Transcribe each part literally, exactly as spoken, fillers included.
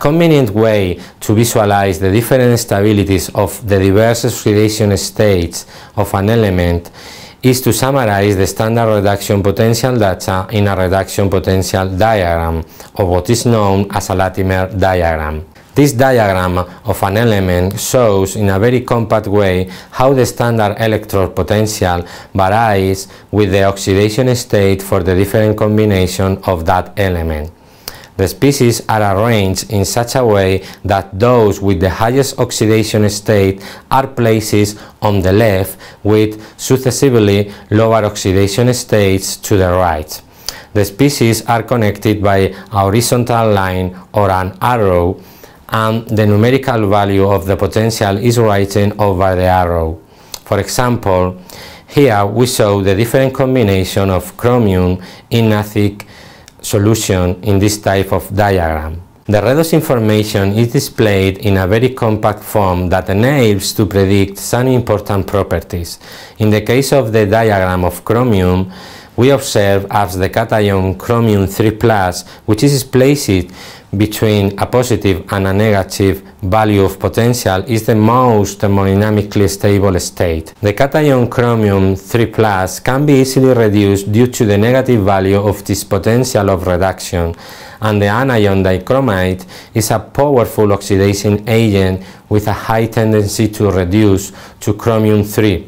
convenient way to visualize the different stabilities of the diverse oxidation states of an element is to summarize the standard reduction potential data in a reduction potential diagram, or what is known as a Latimer diagram. This diagram of an element shows in a very compact way how the standard electrode potential varies with the oxidation state for the different combination of that element. The species are arranged in such a way that those with the highest oxidation state are placed on the left, with successively lower oxidation states to the right. The species are connected by a horizontal line or an arrow, and the numerical value of the potential is written over the arrow. For example, here we show the different combination of chromium in Nafic solution in this type of diagram. The redox information is displayed in a very compact form that enables to predict some important properties. In the case of the diagram of chromium, we observe as the cation chromium three plus, which is placed between a positive and a negative value of potential, is the most thermodynamically stable state. The cation chromium three plus can be easily reduced due to the negative value of this potential of reduction, and the anion dichromate is a powerful oxidation agent with a high tendency to reduce to chromium three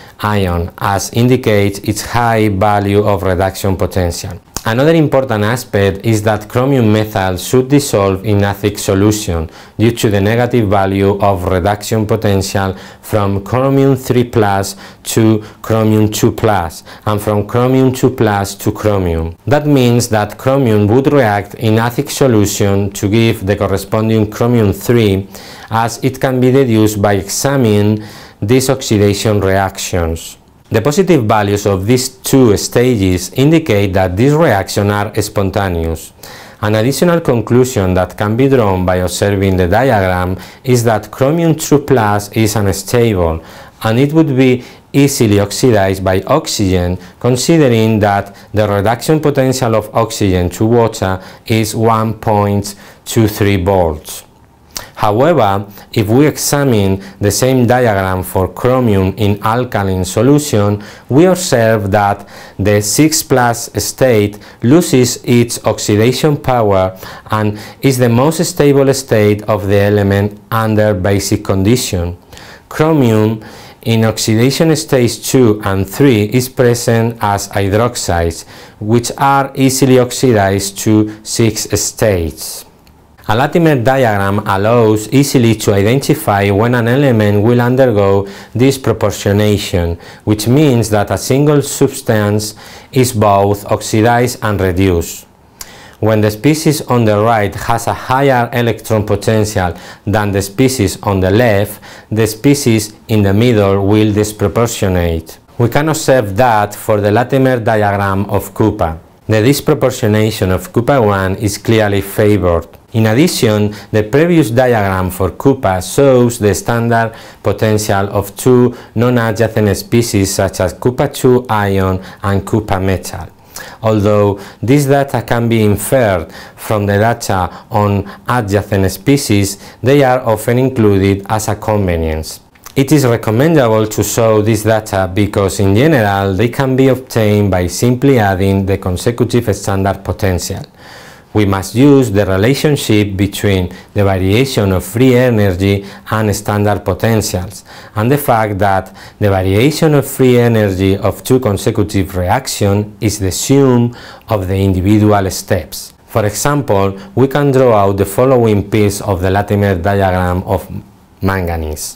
ion, as indicates its high value of reduction potential. Another important aspect is that chromium methyl should dissolve in Nafic solution due to the negative value of reduction potential from chromium three plus to chromium two plus and from chromium two plus to chromium. That means that chromium would react in Nafic solution to give the corresponding chromium three, as it can be deduced by examining these oxidation reactions. The positive values of these two stages indicate that these reactions are spontaneous. An additional conclusion that can be drawn by observing the diagram is that chromium two plus is unstable, and it would be easily oxidized by oxygen, considering that the reduction potential of oxygen to water is one point two three volts. However, if we examine the same diagram for chromium in alkaline solution, we observe that the six plus state loses its oxidation power and is the most stable state of the element under basic condition. Chromium in oxidation stage two and three is present as hydroxides, which are easily oxidized to six states. A Latimer diagram allows easily to identify when an element will undergo disproportionation, which means that a single substance is both oxidized and reduced. When the species on the right has a higher electron potential than the species on the left, the species in the middle will disproportionate. We can observe that for the Latimer diagram of Kupa. The disproportionation of Kupa one is clearly favored. In addition, the previous diagram for Kupa shows the standard potential of two non-adjacent species such as Kupa two ion and Kupa metal. Although this data can be inferred from the data on adjacent species, they are often included as a convenience. It is recommendable to show this data because in general they can be obtained by simply adding the consecutive standard potential. We must use the relationship between the variation of free energy and standard potentials, and the fact that the variation of free energy of two consecutive reactions is the sum of the individual steps. For example, we can draw out the following piece of the Latimer diagram of manganese.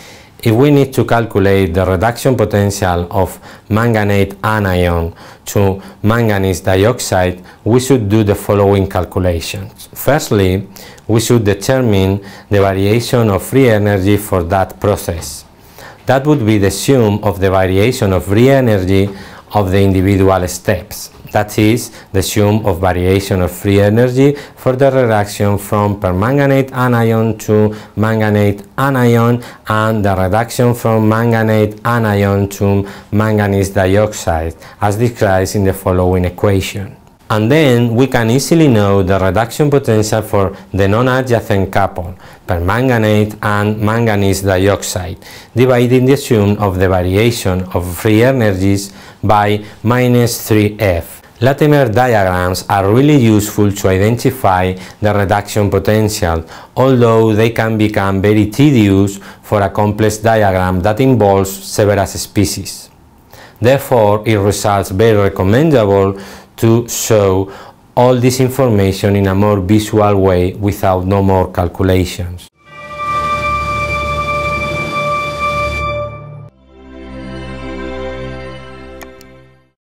If we need to calculate the reduction potential of manganate anion to manganese dioxide, we should do the following calculations. Firstly, we should determine the variation of free energy for that process. That would be the sum of the variation of free energy of the individual steps. That is, the sum of variation of free energy for the reduction from permanganate anion to manganate anion and the reduction from manganate anion to manganese dioxide, as described in the following equation. And then we can easily know the reduction potential for the non-adjacent couple, permanganate and manganese dioxide, dividing the sum of the variation of free energies by minus three F. Latimer diagrams are really useful to identify the reduction potential, although they can become very tedious for a complex diagram that involves several species. Therefore, it results very recommendable to show all this information in a more visual way without no more calculations.